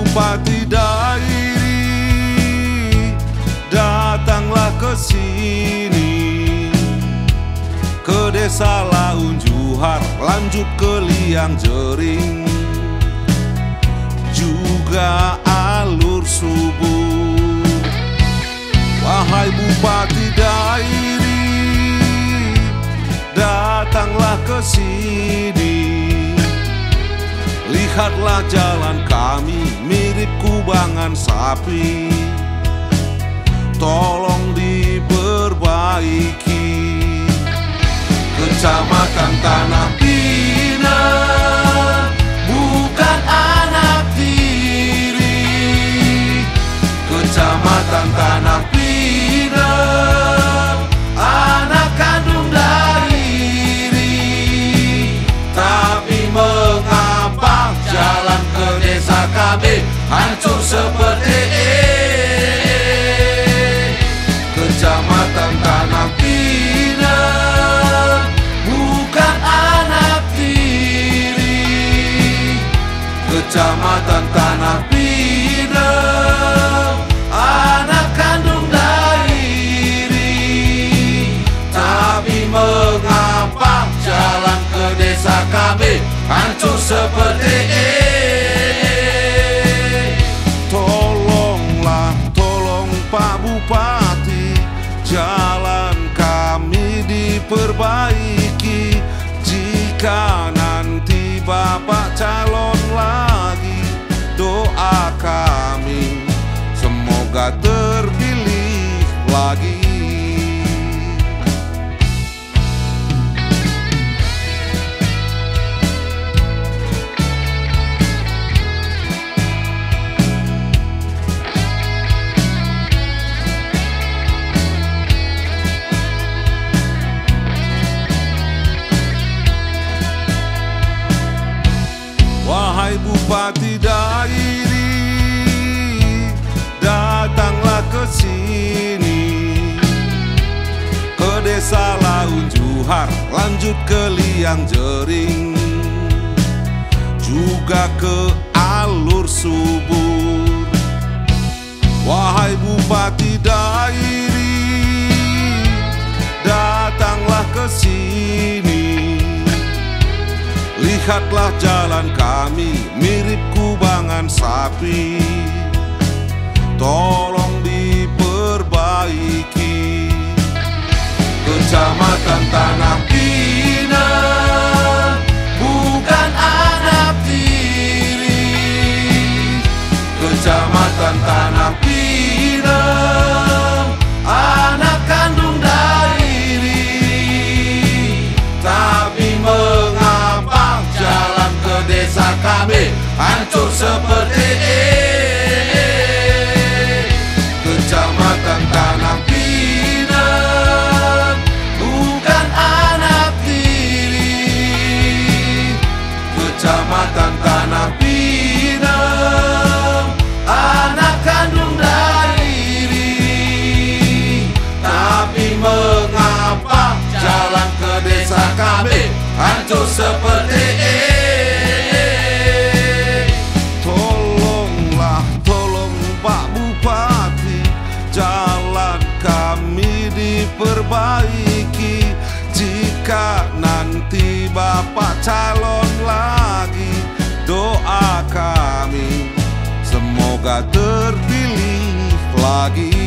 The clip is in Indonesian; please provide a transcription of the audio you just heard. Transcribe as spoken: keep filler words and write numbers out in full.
Bupati Dairi, datanglah ke sini, ke desa Laun Juhar, lanjut ke Liang Jering, juga Alur Subur. Wahai Bupati Dairi, datanglah ke sini, lihatlah jalan kami mirip kubangan sapi, tolong diperbaiki. Kecamatan Tanah Pinang bukan anak tiri, Kecamatan Tanah Pinang anak kandung Dairi. Tapi mengapa jalan ke desa kami hancur seperti ini? Kecamatan Tanah Pinang bukan anak tiri, Kecamatan Tanah Pinang anak kandung Dairi. Tapi mengapa jalan ke desa kami hancur seperti ini? Tolonglah, tolong Pak Bupati, jalan kami diperbaiki. Jika nanti Bapak calon lagi, doa kami semoga terpilih lagi. Wahai Bupati Dairi, datanglah ke sini, ke desa Laun Juhar, lanjut ke Liang Jering, juga ke Alur Subur. Wahai Bupati Dairi, datanglah ke sini, lihatlah jalan kami mirip kubangan sapi, tolong diperbaiki. Kecamatan Tanah Pinang bukan anak tiri, Kecamatan Tanah Pinang anak kandung Dairi. Tapi mengapa jalan ke desa kami hancur seperti ini? Kecamatan Tanah Pinang bukan anak tiri, Kecamatan Tanah Pinang anak kandung Dairi. Tapi mengapa jalan ke desa kami hancur seperti ini? Tolonglah, tolong Pak Bupati, jalan kami diperbaiki. Jika nanti Bapak calon lagi, doa kami semoga terpilih lagi.